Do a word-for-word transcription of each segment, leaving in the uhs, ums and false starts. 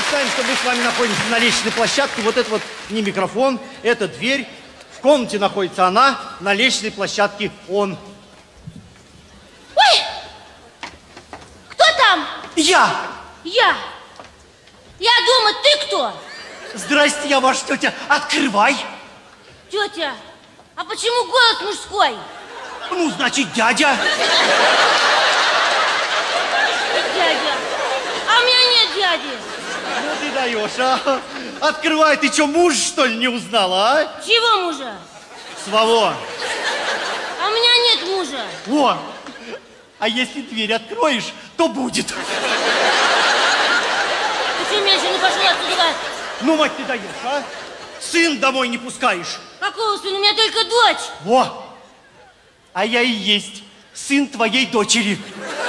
Представим, что мы с вами находимся на лестничной площадке. Вот это вот не микрофон, это дверь. В комнате находится она, на лестничной площадке он. Ой! Кто там? Я! Я! Я дома, ты кто? Здрасте, я ваша тетя. Открывай. Тетя, а почему голос мужской? Ну, значит, дядя. Дядя. А у меня нет дяди. Ну ты даешь, а? Открывай, ты что, муж, что ли, не узнала, а? Чего мужа? Своего. А у меня нет мужа. Во. А если дверь откроешь, то будет. Ты что, меньше не пошел отсюда? Ну, мать, ты даешь, а? Сын домой не пускаешь. Какого сына? У меня только дочь. Во. А я и есть сын твоей дочери.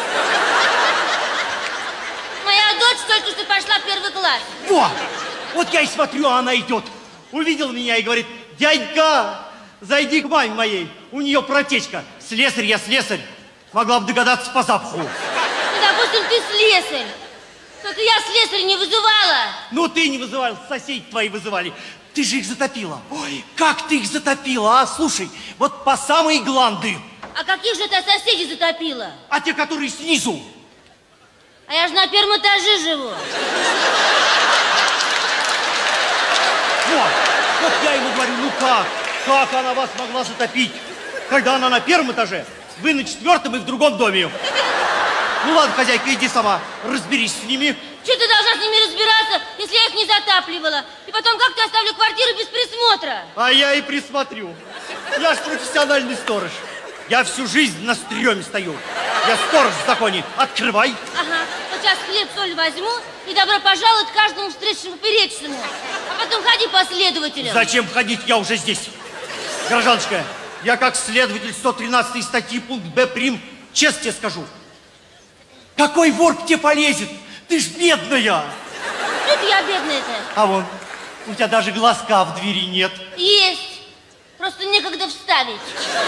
Моя дочь только что пошла в первый класс. Во. Вот я и смотрю, а она идет. Увидел меня и говорит: дядька, зайди к маме моей. У нее протечка. Слесарь я, слесарь. Могла бы догадаться по запаху. Ну, допустим, ты слесарь. Только я слесарь не вызывала. Ну, ты не вызывал, соседи твои вызывали. Ты же их затопила. Ой, как ты их затопила, а? Слушай, вот по самые гланды. А каких же ты соседей затопила? А те, которые снизу. А я же на первом этаже живу. Вот, вот я ему говорю, ну как? Как она вас могла затопить, когда она на первом этаже, вы на четвертом и в другом доме? Ну ладно, хозяйка, иди сама, разберись с ними. Что ты должна с ними разбираться, если я их не затапливала? И потом, как ты оставлю квартиру без присмотра? А я и присмотрю. Я ж профессиональный сторож. Я всю жизнь на стреме стою. Я сторож в законе. Открывай. Ага, вот сейчас хлеб, соль возьму и добро пожаловать каждому встречному поперечному. А потом ходи по следователям. Зачем ходить? Я уже здесь. Гражданочка, я как следователь сто тринадцатой статьи пункт Б прим, честно тебе скажу. Какой вор к тебе полезет? Ты ж бедная. Это я бедная-то. А вон, у тебя даже глазка в двери нет. Есть. Просто некогда вставить.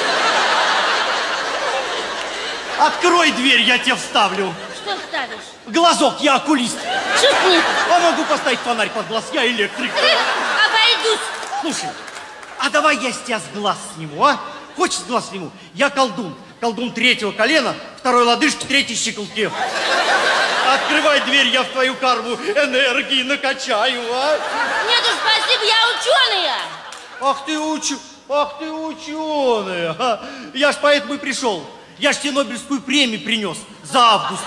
Открой дверь, я тебе вставлю. Что вставишь? Глазок, я окулист. Шутник. А могу поставить фонарь под глаз, я электрик. Обойдусь. Слушай, а давай я с тебя с глаз сниму, а? Хочешь с глаз сниму? Я колдун. Колдун третьего колена, второй лодыжки, третьей щиколотки. Открывай дверь, я в твою карму энергии накачаю, а? Нет уж, спасибо, я ученая. Ах ты уч... Ах ты ученая. А? Я ж поэтому и пришел. Я ж тебе Нобелевскую премию принес за август.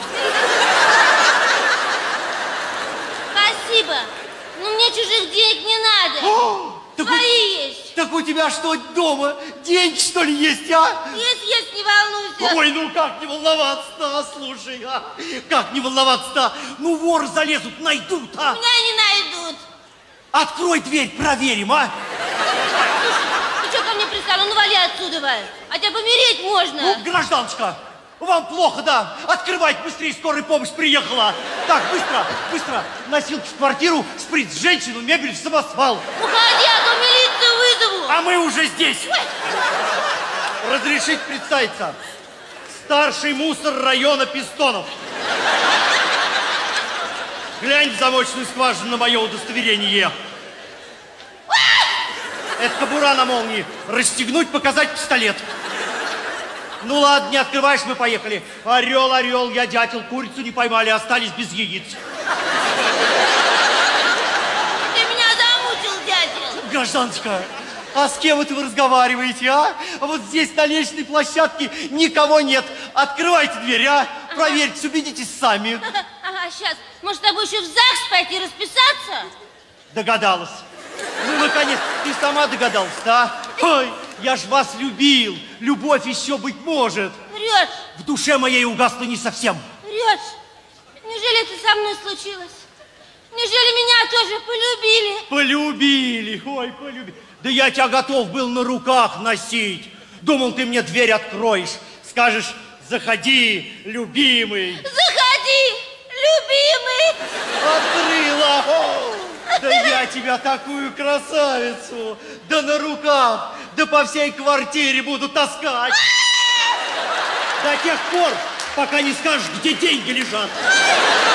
Спасибо. Но мне чужих денег не надо. О, так Свои у... есть. Так у тебя что, дома деньги, что ли, есть, а? Есть, есть, не волнуйся. Ой, ну как не волноваться-то, а, слушай, а? Как не волноваться-то? Ну, воры залезут, найдут, а? Меня не найдут. Открой дверь, проверим, а? Ты что ко мне пристала? Ну, вали отсюда, Валь. А тебя помереть можно. Ну, гражданочка, вам плохо, да? Открывайте быстрее, скорая помощь приехала. Так, быстро, быстро. Носилки в квартиру, шприц в женщину, мебель в самосвал. Уходи, а то милицию вызову. А мы уже здесь. Ой. Разрешить представиться. Старший мусор района Пистонов. Глянь в замочную скважину на мое удостоверение. Это кобура на молнии. Расстегнуть, показать пистолет. Ну ладно, не открываешь, мы поехали. Орел, орел, я дятел, курицу не поймали, остались без яиц. Ты меня замучил, дятел. Гражданочка, а с кем это вы разговариваете, а? А вот здесь на лестничной площадке никого нет. Открывайте дверь, а? Проверьте, убедитесь сами. Ага, сейчас. Может, с тобой еще в ЗАГС пойти расписаться? Догадалась. Ну, наконец, ты сама догадалась, да? Ой, я ж вас любил. Любовь еще быть может. Врешь. В душе моей угасла не совсем. Врешь. Неужели это со мной случилось? Неужели меня тоже полюбили? Полюбили, ой, полюбили. Да я тебя готов был на руках носить. Думал, ты мне дверь откроешь. Скажешь: заходи, любимый. Заходи, любимый. Открыла. О, да я тебя такую красавицу. Да на руках, да по всей квартире буду таскать. До тех пор, пока не скажешь, где деньги лежат.